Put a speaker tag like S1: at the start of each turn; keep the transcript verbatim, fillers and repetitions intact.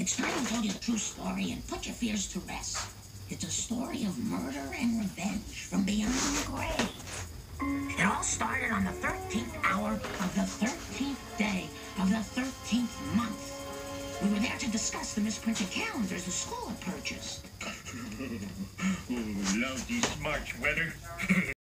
S1: It's time to tell you the true story and put your fears to rest. It's a story of murder and revenge from beyond the grave. It all started on the thirteenth hour of the thirteenth day of the thirteenth month. We were there to discuss the misprinted calendars the school had purchased.
S2: Oh, lousy smart sweater.